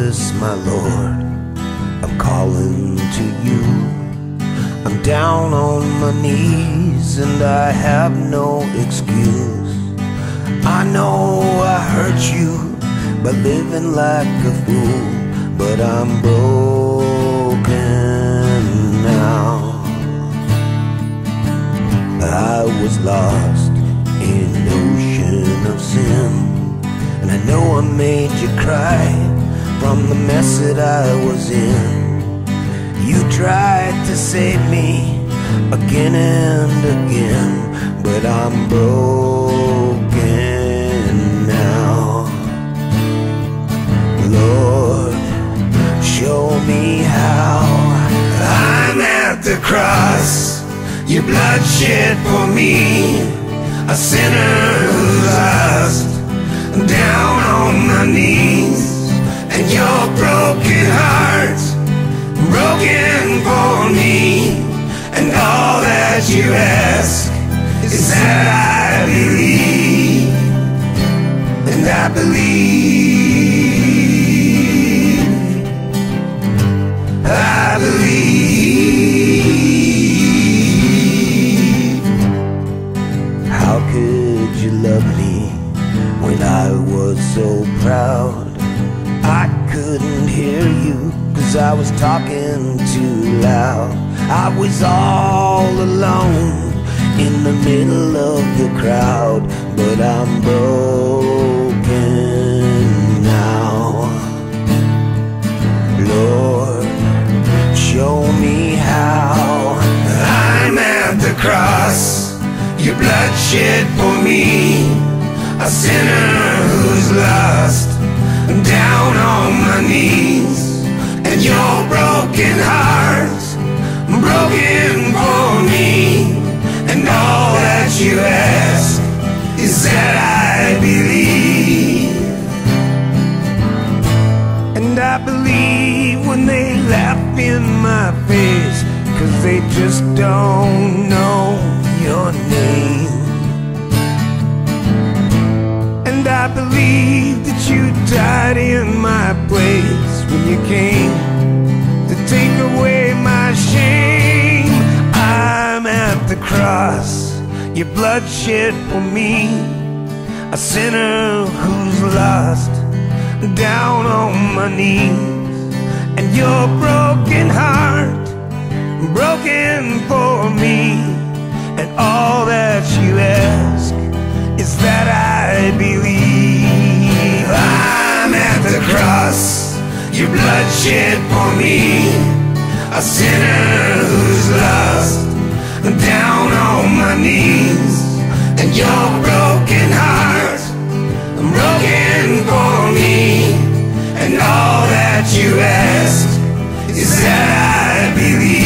Jesus, my Lord, I'm calling to you. I'm down on my knees and I have no excuse. I know I hurt you by living like a fool, but I'm broken now. I was lost in an ocean of sin, and I know I made you cry from the mess that I was in. You tried to save me again and again, but I'm broken now. Lord, show me how. I'm at the cross, your blood shed for me, a sinner who's lost, down on my knees, and your broken heart broken for me, and all that you ask is that I believe, and I believe, I believe. How could you love me when I was so proud? I couldn't hear you 'cause I was talking too loud. I was all alone in the middle of the crowd, but I'm broken now. Lord, show me how. I'm at the cross, your blood shed for me, a sinner who's lost, down on my knees, and your broken heart broken for me, and all that you ask is that I believe. And I believe when they laugh in my face, 'cause they just don't know your name. And I believe that you died in my place when you came to take away my shame. I'm at the cross, your blood shed for me, a sinner who's lost, down on my knees, and your broken heart broken for me, and all that you ask is that I believe. I'm at the cross, your blood shed for me, a sinner who's lost, down on my knees, and your broken heart broken for me, and all that you ask is that I believe.